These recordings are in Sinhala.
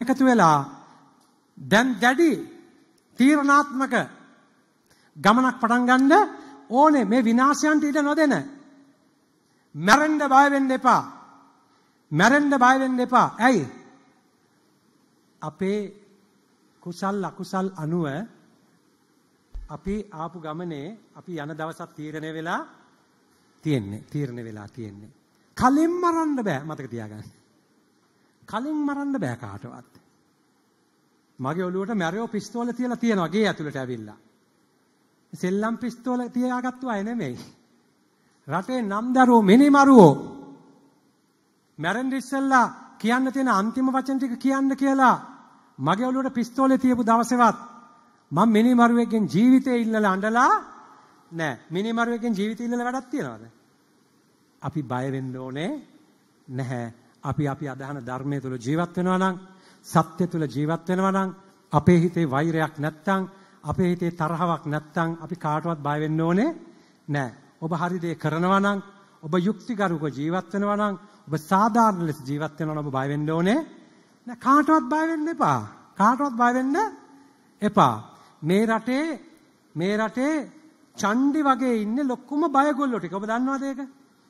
එකතු වෙලා දැන් දැඩි තීරණාත්මක ගමනක් පටන් ගන්න ඕනේ මේ විනාශයන්ට ඉඩ නොදෙන. මැරෙන්න බය වෙන්න එපා. මැරෙන්න බය වෙන්න එපා. ඇයි? අපේ කුසල් අකුසල් අනුව අපි ආපු ගමනේ අපි යන දවසක් තීරණය වෙලා තියෙන්නේ. කලින් මරන්න බෑ මතක තියාගන්න. කලින් මරන්න බෑ කාටවත්. මගේ ඔළුවට මැරියෝ පිස්තෝල තියලා තියෙනවා ගේ ඇතුළට ඇවිල්ලා. සෙල්ලම් පිස්තෝල තියාගත්තු අය නෙමෙයි. රටේ නම් දරුවෝ මිනිමරුවෝ මැරෙන්න ඉස්සෙල්ලා කියන්න තියෙන අන්තිම වචන ටික කියන්න කියලා මගේ ඔළුවට පිස්තෝලේ තියපු දවසේවත් මම මිනිමරුවෙක්ගෙන් ජීවිතේ ඉල්ලලා අඬලා නෑ. මිනිමරුවෙක්ගෙන් ජීවිතේ ඉල්ලලා වැඩක් තියනවද? අපි බය වෙන්න ඕනේ නැහැ. අපි අදහන ධර්මයේ තුල ජීවත් වෙනවා නම්, සත්‍ය තුල ජීවත් වෙනවා නම්, අපේ හිතේ වෛරයක් නැත්තම්, අපේ හිතේ තරහවක් නැත්තම් අපි කාටවත් බය වෙන්න ඕනේ නැහැ. ඔබ හරි දේ කරනවා නම්, ඔබ යුක්තිගරුක ජීවත් වෙනවා නම්, ඔබ සාධාරණ ලෙස ජීවත් වෙනවා නම් ඔබ බය වෙන්න ඕනේ නැහැ. කාටවත් බය වෙන්න එපා. කාටවත් බය වෙන්න එපා. මේ රටේ චණ්ඩි වගේ ඉන්නේ ලොකුම බයගොල්ලෝ ටික. ඔබ දන්නවද ඒක?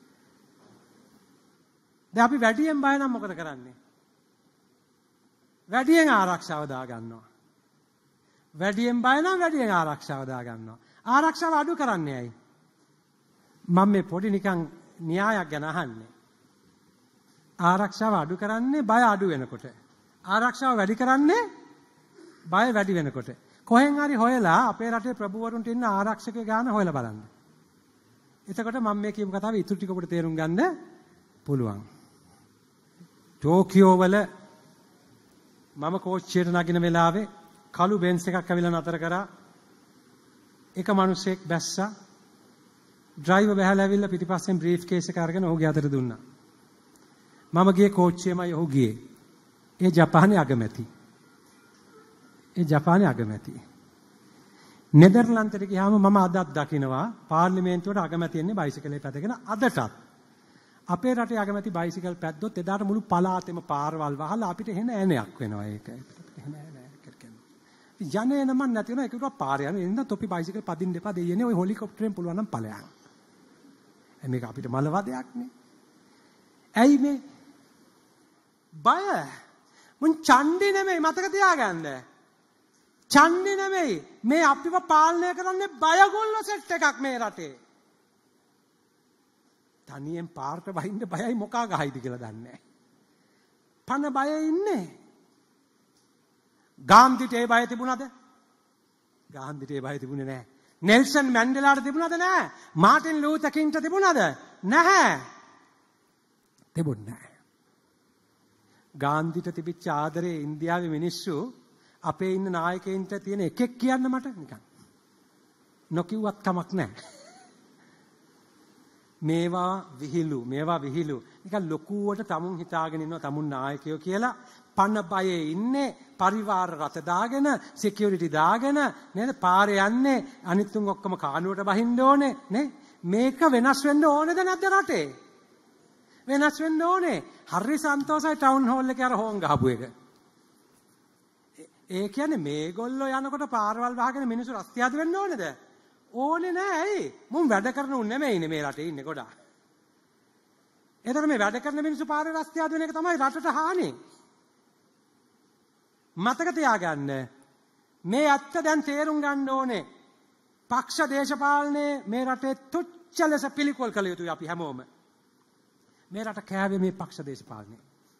දැන් අපි වැඩියෙන් බය නම් මොකද කරන්නේ? වැඩියෙන් ආරක්ෂාව දා ගන්නවා. වැඩියෙන් බය නම් වැඩියෙන් ආරක්ෂාව දා ගන්නවා. ආරක්ෂාව අඩු කරන්නේ ඇයි? මම මේ පොඩි නිකන් න්‍යායක් ගැන අහන්නේ. ආරක්ෂාව අඩු කරන්නේ බය අඩු වෙනකොට. ආරක්ෂාව වැඩි කරන්නේ බය වැඩි වෙනකොට. කොහෙන් හරි හොයලා අපේ රටේ ප්‍රභූවරුන්ට ඉන්න ආරක්ෂක ගාන හොයලා බලන්න. එතකොට මම මේ කියපු කතාව ඉතුරු ටික ඔබට තේරුම් ගන්න පුළුවන්. ටෝකියෝ වල මම කෝච්චියට නගින වෙලාවේ කළු බෙන්ස් එකක් ඇවිල්ලා නතර කරා. එක මිනිහෙක් බැස්සා. ඩ්‍රයිවර් බහැලා ඇවිල්ලා පිටිපස්සෙන් බ්‍රීෆ් කේස් එක අරගෙන ඔහුගේ අතට දුන්නා. මම ගියේ කෝච්චියමයි ඔහු ගියේ. ඒ ජපානයේ අගමැති. නෙදර්ලන්තයට ගියාම මම අදත් දකිනවා පාර්ලිමේන්තුවට අගමැති එන්නේ බයිසිකලේ පැදගෙන අදටත්. අපේ රටේ අගමැති බයිසිකල් පැද්දොත් එදාට මුළු පළාතෙම පාරවල් වහලා අපිට එහෙන ඇණයක් වෙනවා ඒක. යන්නේ නම නැති වෙනවා ඒකට පාරේ යන ඉන්න තොපි බයිසිකල් පදින්න එපා දෙයියනේ ওই හෙලිකොප්ටරෙන් පුළුවන් නම් ඵලයන්. මේක අපිට මලවදයක් නේ. ඇයි මේ? බය. මුන් චණ්ඩි නෙමෙයි මතක තියාගන්න. චණ්ඩි නෙමෙයි මේ අපිව පාලනය කරන්නේ බයගොල්ලෝ සෙට් එකක් මේ රටේ. තනියෙන් පාරට වහින්න බයයි මොකා ගහයිද කියලා දන්නේ නැහැ. පන බය ඉන්නේ. ගාන්ධිට ඒ බය තිබුණාද? ගාන්ධිට ඒ බය තිබුණේ නැහැ. නෙල්සන් මැන්ඩෙලාට තිබුණාද? නැහැ. මාටින් ලූතර් කින්ට තිබුණාද? නැහැ. තිබුණේ නැහැ. ගාන්ධිට තිබිච්ච ආදරේ ඉන්දියාවේ මිනිස්සු අපේ ඉන්න නායකයින්ට තියෙන එකෙක් කියන්න මට නිකන්. නොකියුවත් කමක් නැහැ. මේවා විහිළු. නිකන් ලොකුවට තමුන් හිතාගෙන ඉන්නවා තමුන් නායකයෝ කියලා. පන බයේ ඉන්නේ පරිවාර රථ දාගෙන සිකියුරිටි දාගෙන නේද පාරේ යන්නේ අනිත් උන් ඔක්කොම කානුවට බහින්න ඕනේ නේ. මේක වෙනස් වෙන්න ඕනේද නැද්ද රටේ? වෙනස් වෙන්න ඕනේ. හරි සන්තෝෂයි ටවුන් හෝල් එකේ අර හෝන් ගහපු එක. ඒ කියන්නේ මේගොල්ලෝ යනකොට පාරවල් වහගෙන මිනිස්සු රස්තියාද වෙන්න ඕනේද? ඕනේ නෑ. ඇයි? මුන් වැඩ කරන උන් නෙමෙයිනේ මේ රටේ ඉන්නේ ගොඩාක්. එතකොට මේ වැඩ කරන මිනිස්සු පාරේ රස්තියාද වෙන එක තමයි රටට හානි. මතක තියාගන්න. මේ ඇත්ත දැන් තේරුම් ගන්න ඕනේ. පක්ෂ දේශපාලනයේ මේ රටේ තුච්ච ලෙස පිළිකුල් කළ යුතුයි අපි හැමෝම. මේ රට කෑවේ මේ පක්ෂ දේශපාලනය.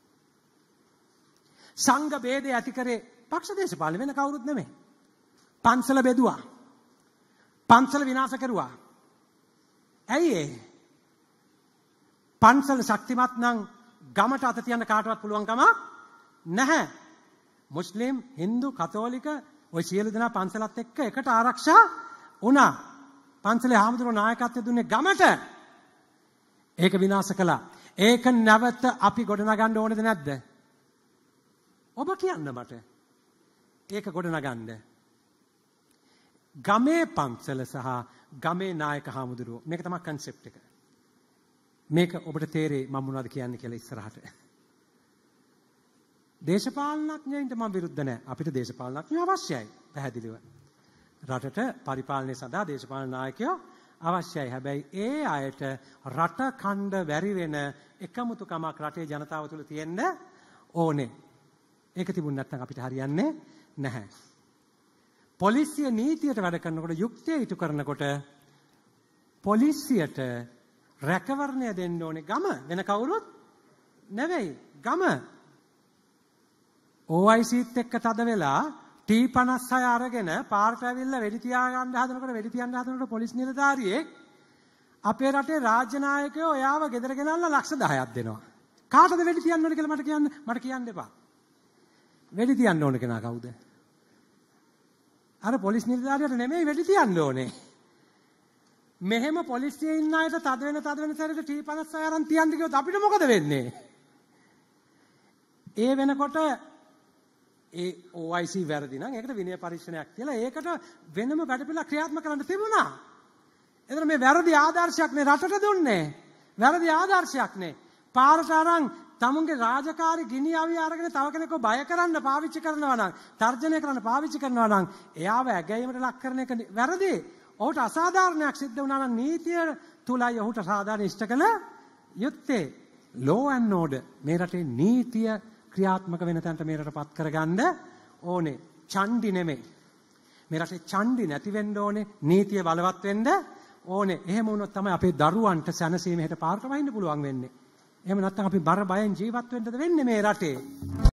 සංඝ ભેදය ඇති කරේ පක්ෂ දේශපාලන වෙන කවුරුත් නෙමෙයි. පන්සල බෙදුවා. පන්සල විනාශ කරුවා. ඇයි ඒ? පන්සල ශක්තිමත් නම් ගමට අත තියන්න කාටවත් පුළුවන් කම නැහැ. මුස්ලිම්, හින්දු, කතෝලික ඔය සියලු දෙනා පන්සලත් එක්ක එකට ආරක්ෂා වුණා. පන්සලේ ආමතුරු නායකත්වය දුන්නේ ගමට. ඒක විනාශ කළා. ඒක නැවත අපි ගොඩනගන්න ඕනේද නැද්ද? ඔබ කියන්න මට. ඒක ගොඩනගන්න. ගමේ පන්සල සහ ගමේ නායක හාමුදුරුවෝ මේක තමයි කන්සෙප්ට් එක. මේක ඔබට තේරෙයි මම මොනවද කියන්නේ කියලා ඉස්සරහට. දේශපාලනඥයින්ට මම විරුද්ධ නැහැ. අපිට දේශපාලනඥයෝ අවශ්‍යයි. පැහැදිලිව. රටට පරිපාලනය සඳහා දේශපාලන නායකයෝ අවශ්‍යයි. හැබැයි ඒ අයට රට ඛණ්ඩ වැරි වෙන එකමුතුකමක් රටේ ජනතාව තුළ තියෙන්න ඕනේ. ඒක තිබුණ නැත්නම් අපිට හරියන්නේ නැහැ. පොලිසිය නීතියට වැඩ කරනකොට යුක්තිය ඉටු කරනකොට පොලිසියට රැකවරණය දෙන්න ඕනේ ගම වෙන කවුරුත් නෙවෙයි ගම. OICත් එක්ක තද වෙලා T56 අරගෙන පාරට ඇවිල්ලා වෙඩි තියාගන්න හදනකොට වෙඩි තියන්න හදනකොට පොලිස් නිලධාරියෙක් අපේ රටේ රාජ්‍ය නායකයෝ එයාව ගෙදර ගෙනල්ලා ලක්ෂ 10ක් දෙනවා. කාටද වෙඩි තියන්න ඕනේ කියලා මට කියන්න එපා. වෙඩි තියන්න ඕන කෙනා කවුද? අර පොලිස් නිලධාරියට නෙමෙයි වෙඩි තියන්න ඕනේ. මෙහෙම පොලිසියේ ඉන්න අයට තද වෙන සැරේට T56 අරන් තියන්න කිව්වොත් අපිට මොකද වෙන්නේ? ඒ වෙනකොට ඒ OIC වැරදි නම් ඒකට විනය පරීක්ෂණයක් කියලා ඒකට වෙනම වැඩපිළිවෙලක් ක්‍රියාත්මක කරන්න තිබුණා. එතන මේ වැරදි ආදර්ශයක් නේ රටට දුන්නේ. වැරදි ආදර්ශයක් නේ. පාරට අරන් තමුන්ගේ රාජකාරී ගිනි අවි අරගෙන තව කෙනෙක්ව බය කරන්න පාවිච්චි කරනවා නම් තර්ජනය කරන්න පාවිච්චි කරනවා නම් එයාව ඇගයීමට ලක් කරන එක වැරදි. ඔහුට අසාධාරණයක් සිද්ධ වුණා නම් නීතිය තුලයි ඔහුට සාධාරණ ඉෂ්ට කළ යුත්තේ. law and order මේ රටේ නීතිය ක්‍රියාත්මක වෙන තැනට මේ රටපත් කරගන්න ඕනේ. ඡණ්ඩි නෙමෙයි. මේ රටේ ඡණ්ඩි නැති වෙන්න ඕනේ. නීතිය බලවත් වෙන්න ඕනේ. එහෙම වුණොත් තමයි අපේ දරුවන්ට සැනසීම හෙට පාරට වහින්න පුළුවන් වෙන්නේ. එහෙම නැත්නම් අපි බර බයෙන් ජීවත් වෙන්නද වෙන්නේ මේ රටේ.